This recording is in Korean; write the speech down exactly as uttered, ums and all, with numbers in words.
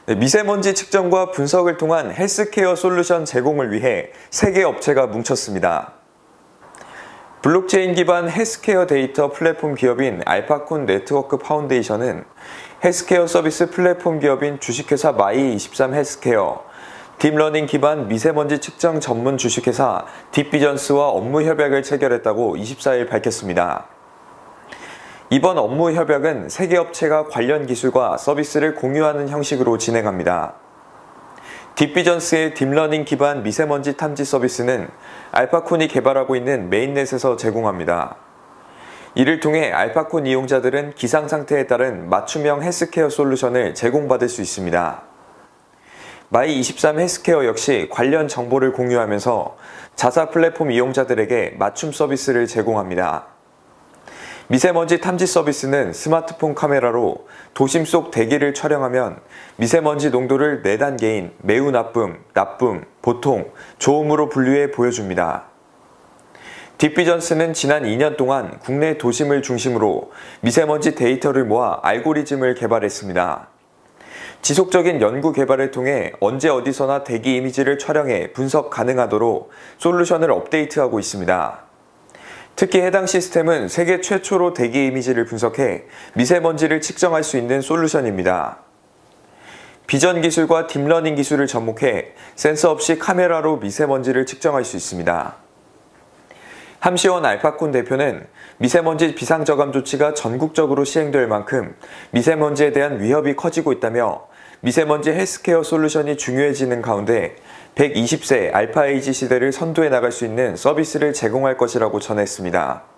네, 미세먼지 측정과 분석을 통한 헬스케어 솔루션 제공을 위해 세 개 업체가 뭉쳤습니다. 블록체인 기반 헬스케어 데이터 플랫폼 기업인 알파콘 네트워크 파운데이션은 헬스케어 서비스 플랫폼 기업인 주식회사 마이이십삼 헬스케어, 딥러닝 기반 미세먼지 측정 전문 주식회사 딥비전스와 업무 협약을 체결했다고 이십사일 밝혔습니다. 이번 업무 협약은 세 개 업체가 관련 기술과 서비스를 공유하는 형식으로 진행합니다. 딥비전스의 딥러닝 기반 미세먼지 탐지 서비스는 알파콘이 개발하고 있는 메인넷에서 제공합니다. 이를 통해 알파콘 이용자들은 기상 상태에 따른 맞춤형 헬스케어 솔루션을 제공받을 수 있습니다. 마이이십삼 헬스케어 역시 관련 정보를 공유하면서 자사 플랫폼 이용자들에게 맞춤 서비스를 제공합니다. 미세먼지 탐지 서비스는 스마트폰 카메라로 도심 속 대기를 촬영하면 미세먼지 농도를 네 단계인 매우 나쁨, 나쁨, 보통, 좋음으로 분류해 보여줍니다. 딥비전스는 지난 이 년 동안 국내 도심을 중심으로 미세먼지 데이터를 모아 알고리즘을 개발했습니다. 지속적인 연구 개발을 통해 언제 어디서나 대기 이미지를 촬영해 분석 가능하도록 솔루션을 업데이트하고 있습니다. 특히 해당 시스템은 세계 최초로 대기 이미지를 분석해 미세먼지를 측정할 수 있는 솔루션입니다. 비전 기술과 딥러닝 기술을 접목해 센서 없이 카메라로 미세먼지를 측정할 수 있습니다. 함시원 알파콘 대표는 미세먼지 비상저감 조치가 전국적으로 시행될 만큼 미세먼지에 대한 위협이 커지고 있다며 미세먼지 헬스케어 솔루션이 중요해지는 가운데 백이십 세 알파에이지 시대를 선도해 나갈 수 있는 서비스를 제공할 것이라고 전했습니다.